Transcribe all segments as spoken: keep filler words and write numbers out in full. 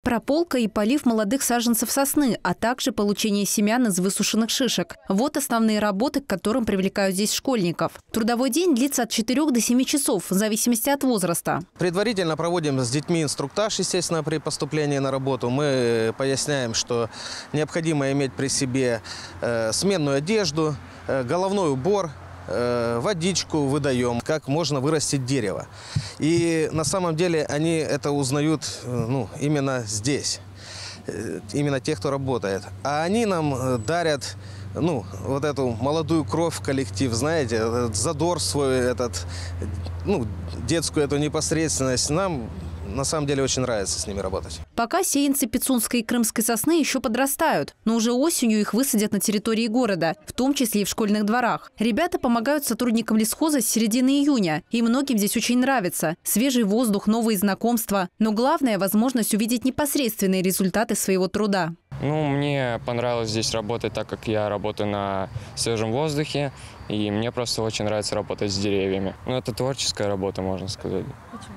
прополка и полив молодых саженцев сосны, а также получение семян из высушенных шишек. Вот основные работы, к которым привлекают здесь школьников. Трудовой день длится от четырёх до семи часов, в зависимости от возраста. Предварительно проводим с детьми инструктаж, естественно, при поступлении на работу. Мы поясняем, что необходимо иметь при себе э, сменную одежду, э, головной убор, э, водичку выдаем, как можно вырастить дерево. И на самом деле они это узнают э, ну, именно здесь, э, именно те, кто работает. А они нам дарят ну, вот эту молодую кровь в коллектив, знаете, этот задор свой, этот, ну, детскую эту непосредственность. Нам на самом деле очень нравится с ними работать. Пока сеянцы пицунской и крымской сосны еще подрастают, но уже осенью их высадят на территории города, в том числе и в школьных дворах. Ребята помогают сотрудникам лесхоза с середины июня, и многим здесь очень нравится. Свежий воздух, новые знакомства, но главное – возможность увидеть непосредственные результаты своего труда. Ну, мне понравилось здесь работать, так как я работаю на свежем воздухе, и мне просто очень нравится работать с деревьями. Ну, это творческая работа, можно сказать. Почему?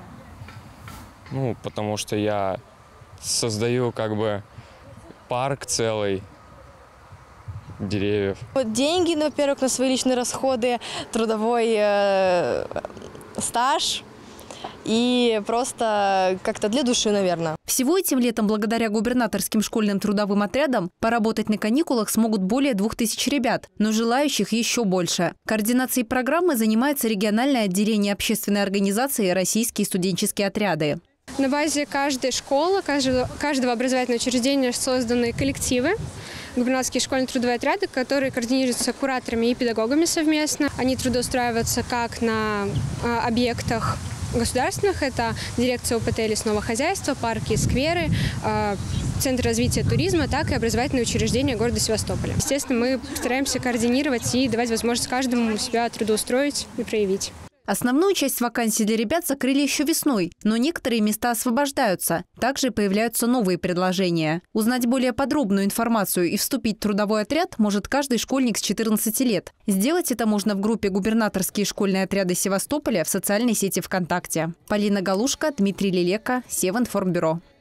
Ну, потому что я создаю как бы парк целый деревьев. Деньги, ну, во-первых, на свои личные расходы, трудовой э, стаж и просто как-то для души, наверное. Всего этим летом, благодаря губернаторским школьным трудовым отрядам, поработать на каникулах смогут более двух тысяч ребят, но желающих еще больше. Координацией программы занимается региональное отделение общественной организации «Российские студенческие отряды». На базе каждой школы, каждого, каждого образовательного учреждения созданы коллективы, губернаторские школьные трудовые отряды, которые координируются кураторами и педагогами совместно. Они трудоустраиваются как на а, объектах государственных, это дирекция ОПТ лесного хозяйства, парки и скверы, а, Центр развития туризма, так и образовательные учреждения города Севастополя. Естественно, мы стараемся координировать и давать возможность каждому себя трудоустроить и проявить. Основную часть вакансий для ребят закрыли еще весной, но некоторые места освобождаются. Также появляются новые предложения. Узнать более подробную информацию и вступить в трудовой отряд может каждый школьник с четырнадцати лет. Сделать это можно в группе «Губернаторские школьные отряды Севастополя» в социальной сети ВКонтакте. Полина Галушка, Дмитрий Лелека, Севинформбюро.